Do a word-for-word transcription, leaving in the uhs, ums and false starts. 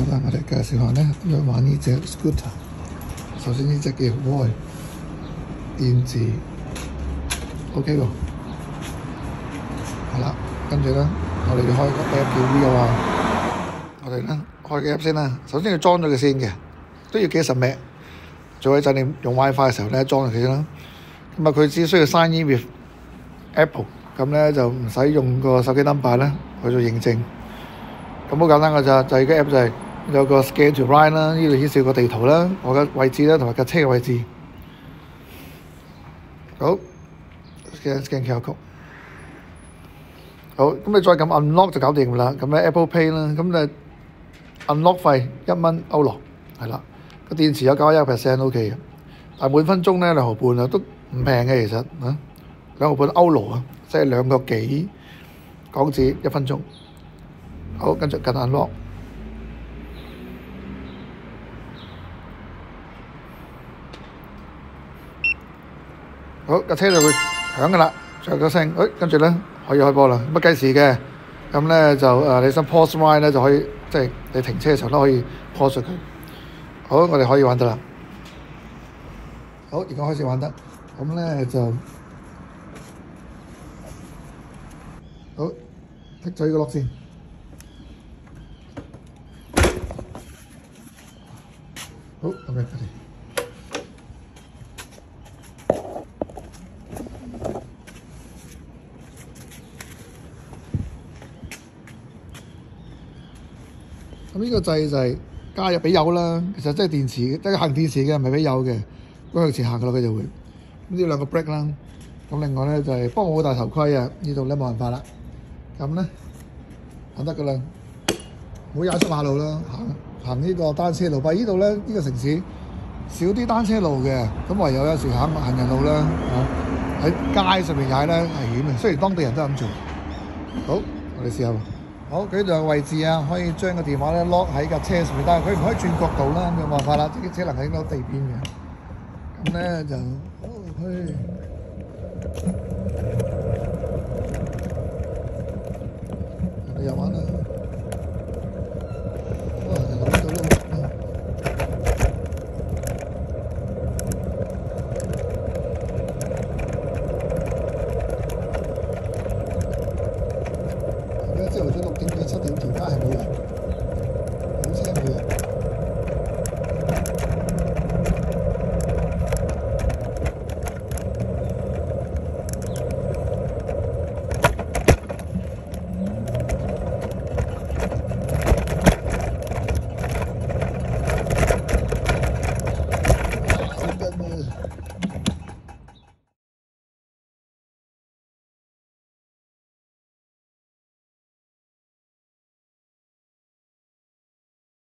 啦，我哋介紹下咧點樣玩呢隻 scooter。首先呢隻叫 Voi 電池 ，OK 喎。係啦，跟住咧我哋要開個 app 叫 V O 啊。我哋咧開個 app 先啦。首先要裝咗佢先嘅，都要幾十 M。做一陣你用 WiFi 嘅時候咧裝咗佢先啦。咁啊佢只需要 sign in with Apple， 咁咧就唔使用個手機 number 咧去做認證。咁好簡單㗎咋，就係個 app 就係有個 scan to ride 啦，呢度顯示個地圖啦，我嘅位置啦，同埋架車嘅位置。好 ，scan scan Q R code。好，咁你再撳 unlock 就搞掂啦。咁咧 Apple Pay 啦，咁咧 unlock 費一蚊歐羅，係啦。個電池有九十一個 percent OK 嘅，但係每分鐘咧兩毫半啊，都唔平嘅其實啊，兩毫半歐羅啊，即係兩個幾港紙一分鐘。好，跟住撳 unlock。好，架車就會響㗎啦，着咗聲，誒，跟住咧可以開波啦。咁啊計時嘅，咁咧就誒你想 pause ride 咧就可以，即係你停車嘅時候都可以 pause 佢。好，我哋可以玩得啦。好，而家開始玩得，咁咧就好剔咗呢個 lock 先。好 ，OK， 得嚟。咁呢個掣就係加入俾油啦，其實即係電池，即係行電池嘅，唔係俾油嘅，咁向前行嘅咯，佢就會。咁呢兩個 brake 啦，咁另外咧就係，不過我冇戴頭盔啊，呢度咧冇辦法啦。咁咧行得噶啦，唔好踩出馬路啦，行行呢個單車路。但係呢度咧呢個城市少啲單車路嘅，咁唯有有時行行人路啦，喺街上面踩咧危險嘅，雖然當地人都咁做。好，我哋試下喎。好，佢呢度有位置啊，可以將個電話咧 lock 喺架車上面，但係佢唔可以轉角度啦，冇辦法啦，啲車能喺到地邊嘅。咁咧就，哦去，你又玩啦〜